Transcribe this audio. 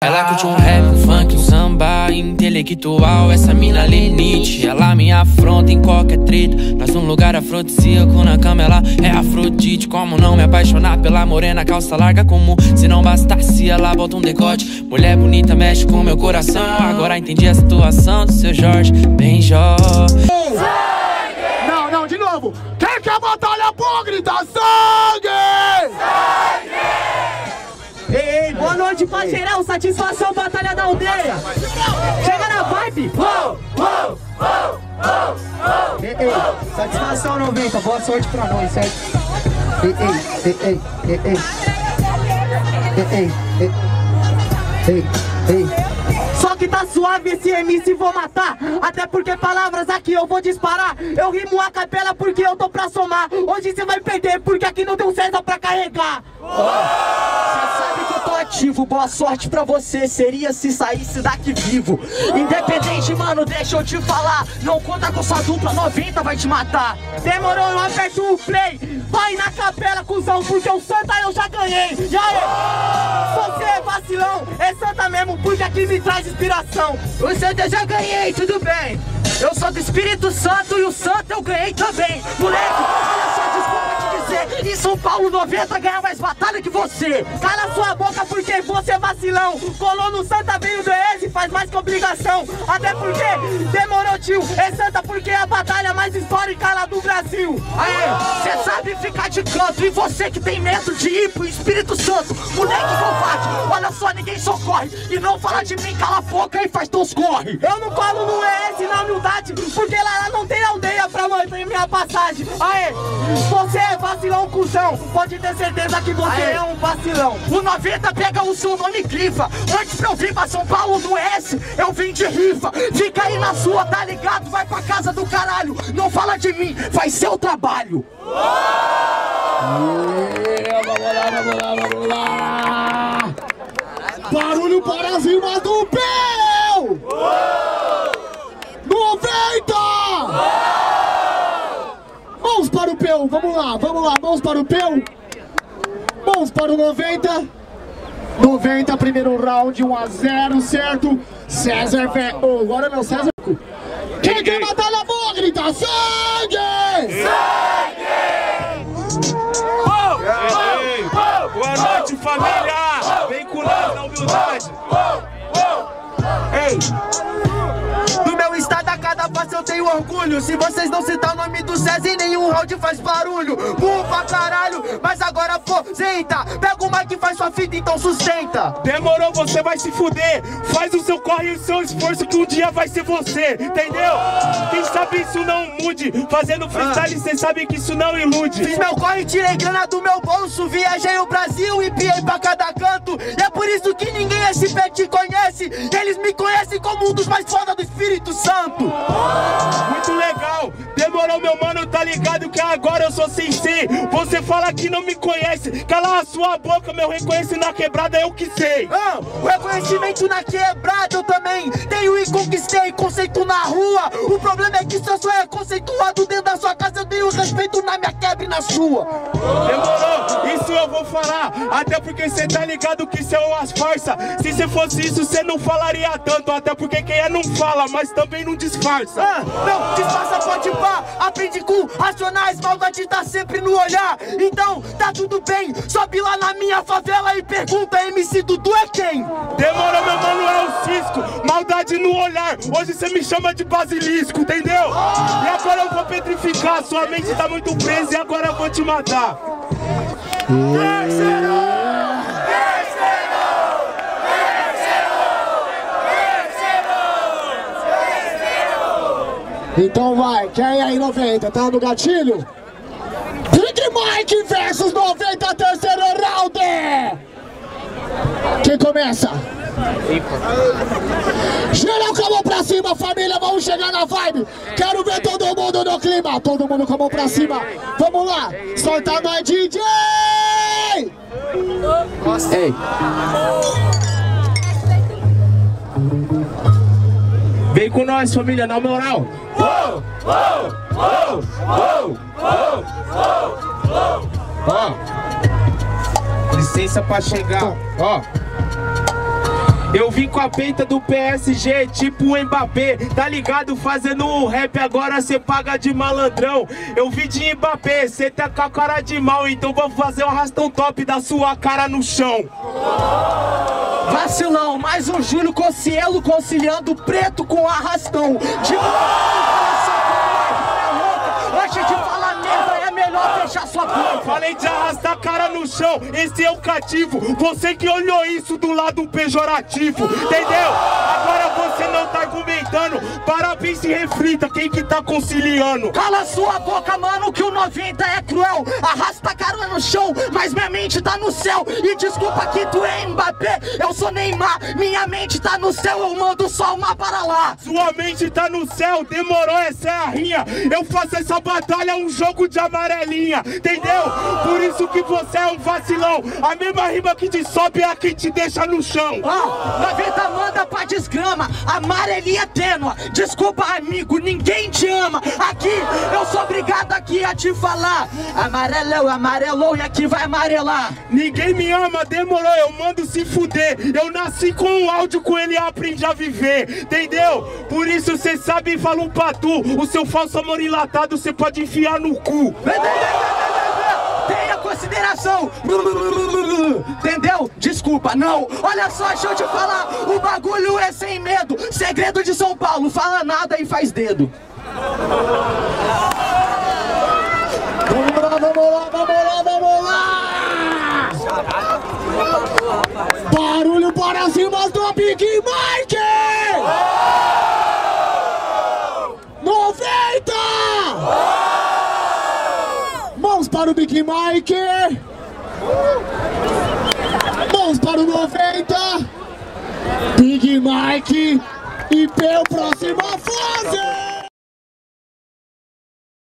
Ela curte um rap, um funk, um samba intelectual. Essa mina limite, ela me afronta em qualquer treta. Nós num lugar afrodisíaco, na cama ela é Afrodite. Como não me apaixonar pela morena, calça larga comum. Se não bastasse, ela bota um decote. Mulher bonita mexe com meu coração. Agora entendi a situação do seu Jorge Benjó. Não, de novo. Quem quer batalha boa, grita sangue! Sangue! Ei, boa noite pra geral, satisfação, batalha da aldeia. Chega na vibe. Ei, satisfação 90, boa sorte pra nós, certo? Ei. Só que tá suave esse MC, vou matar. Até porque palavras aqui eu vou disparar. Eu rimo a capela porque eu tô pra somar. Hoje cê vai perder porque aqui não tem um César pra carregar. Cê sabe que eu tô ativo, boa sorte pra você. Seria se saísse daqui vivo. Independente, mano, deixa eu te falar. Não conta com sua dupla, 90 vai te matar. Demorou, eu aperto o play. Vai na capela, cuzão, porque o Santa eu já ganhei. E aí? Você é vacilão, é Santa mesmo, porque aqui me traz inspiração. O Santa eu já ganhei, tudo bem. Eu sou do Espírito Santo e o Santa eu ganhei também. Moleque, olha só, desculpa te dizer, em São Paulo 90 ganha mais batalha que você. Cala sua boca porque você é vacilão. Colou no Santa, veio do ES, faz mais que obrigação. Até porque demorou, tio, é Santa porque é a batalha mais histórica lá do Brasil. Aê, cê sabe ficar de canto e você que tem medo de ir pro Espírito Santo. Moleque covarde, olha só, ninguém socorre. E não fala de mim, cala a boca e faz teus corre. Eu não colo no ES na humildade, porque lá não tem aldeia pra manter minha passagem. Aê, você é vacilão, cuzão. Pode ter certeza que você é um vacilão. O 90 pega o seu nome e grifa. Antes pra eu vir pra São Paulo no S, eu vim de rifa. Fica aí na sua, tá ligado? Vai pra casa do caralho. Não fala de mim, faz seu trabalho. Vamos lá. Barulho para cima do Peu! 90! Mãos para o Peu, vamos lá, mãos para o Peu. Mãos para o 90. 90, primeiro round, 1 a 0, certo? César agora não, César. Quem quer batalha boa, grita sangue! Sangue! Boa noite, família! Vem com nós na humildade! Ei! Do meu estado a cada passo eu tenho orgulho. Se vocês não citar o nome do César em nenhum round faz barulho. Burro pra caralho, mas agora aposenta. Pega o mic e faz sua fita, então sustenta. Demorou, você vai se fuder. Faz o seu corre e o seu esforço que um dia vai ser você, entendeu? Quem sabe isso não mude. Fazendo freestyle cê sabe que isso não ilude. Fiz meu corre, tirei grana do meu bolso. Viajei o Brasil e piei pra cada canto. E é por isso que ninguém SP te conhece. Eles me conhecem como um dos mais foda do Espírito Santo. Muito legal, demorou meu mano, tá ligado que agora eu sou sensei. Você fala que não me conhece, cala a sua boca, meu reconhecimento na quebrada eu que sei. O reconhecimento na quebrada eu também tenho e conquistei, conceito na rua. O problema é que só é conceituado dentro da sua casa. Eu tenho respeito na minha quebra e na sua. Demorou, isso eu vou falar, até porque cê tá ligado que isso é umas farsa. Se cê fosse isso cê não falaria tanto, até porque quem é não fala, mas também não disfarça. Não, disfarça, pode pá. Aprende com racionais, maldade tá sempre no olhar. Então, tá tudo bem, sobe lá na minha favela e pergunta, MC Dudu é quem? Demorou, meu mano, é o Cisco. Maldade no olhar, hoje cê me chama de basilisco, entendeu? E agora eu vou petrificar, sua mente tá muito presa e agora eu vou te matar. Então vai, quem aí 90, tá no gatilho? Big Mike versus 90, terceiro round! Quem começa? Geral com a mão pra cima, família, vamos chegar na vibe. Quero ver todo mundo no clima, todo mundo com a mão pra cima. Vamos lá, solta nós, DJ! Ei! Vem com nós, família, na moral. Licença pra chegar, ó. Eu vim com a peita do PSG, tipo o Mbappé, tá ligado? Fazendo um rap, agora cê paga de malandrão. Eu vim de Mbappé, cê tá com a cara de mal, então vou fazer um arrastão top da sua cara no chão. Vacilão, mais um Júlio Cossielo conciliando preto com arrastão. Antes de falar merda, é melhor fechar sua boca. Falei de arrastar a cara no chão, esse é o cativo. Você que olhou isso do lado pejorativo, entendeu? Agora você não tá argumentando. Parabéns, se reflita, quem que tá conciliando? Cala sua boca, mano, que o 90 é cruel. Arrasta a cara no chão, mas minha mente tá no céu. E desculpa que tu é Mbappé, eu sou Neymar. Minha mente tá no céu, eu mando só uma para lá. Sua mente tá no céu, demorou, essa é a rinha. Eu faço essa batalha, um jogo de amarelinha, entendeu? Por isso que você é um vacilão. A mesma rima que te sobe é a que te deixa no chão. 90 manda pra desgrama, amarelinha tênua. Desculpa, amigo, ninguém te ama. Aqui, eu sou obrigado aqui a te falar. Amarelou, amarelou e aqui vai amarelar. Ninguém me ama, demorou, eu mando se fuder. Eu nasci com um áudio, com ele aprendi a viver, entendeu? Por isso cê sabe e fala um patu. O seu falso amor enlatado cê pode enfiar no cu. Tenha consideração. Entendeu? Desculpa, não. Olha só, deixa eu te falar. O bagulho é sem medo. Segredo de São Paulo, fala nada e faz dedo. Vamos lá, vamos lá, vamos lá, vamos lá! Barulho para cima do Big Mike! 90! Mãos para o Big Mike! Mãos para o 90! Big Mike! E pela próxima fase!